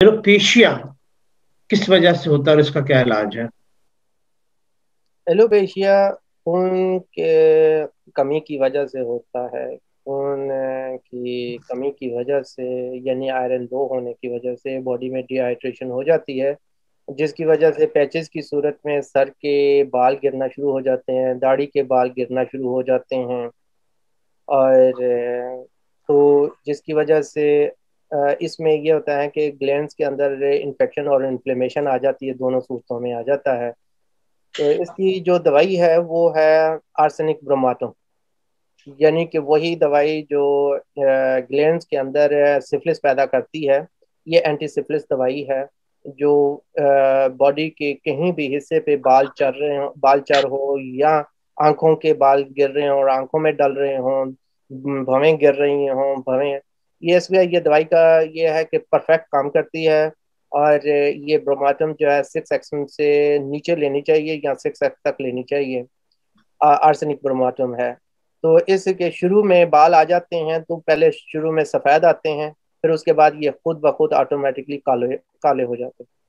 Alopecia किस वजह से होता है और इसका क्या इलाज है? एलोपेशिया खून के कमी की वजह से होता है। खून की कमी की वजह से, यानी आयरन लो होने की वजह से बॉडी में डिहाइड्रेशन हो जाती है, जिसकी वजह से पैचेस की सूरत में सर के बाल गिरना शुरू हो जाते हैं, दाढ़ी के बाल गिरना शुरू हो जाते हैं। और तो जिसकी वजह से इसमें ये होता है कि ग्लैंड्स के अंदर इन्फेक्शन और इन्फ्लेमेशन आ जाती है, दोनों सूरतों में आ जाता है। तो इसकी जो दवाई है वो है आर्सेनिक ब्रोमाटो, यानी कि वही दवाई जो ग्लैंड्स के अंदर सिफिलिस पैदा करती है। ये एंटी सिफिलिस दवाई है। जो बॉडी के कहीं भी हिस्से पे बाल चढ़ रहे हो, बाल चढ़ हो, या आंखों के बाल गिर रहे हों और आंखों में डल रहे हों, भवें गिर रही हों, भवें, ये इसलिए ये दवाई का ये है कि परफेक्ट काम करती है। और ये ब्रोमाटम जो है 6 एक्स से नीचे लेनी चाहिए या 6 एक्स तक लेनी चाहिए। आर्सेनिक ब्रोमाटम है। तो इसके शुरू में बाल आ जाते हैं, तो पहले शुरू में सफ़ेद आते हैं, फिर उसके बाद ये खुद ब खुद ऑटोमेटिकली काले काले हो जाते हैं।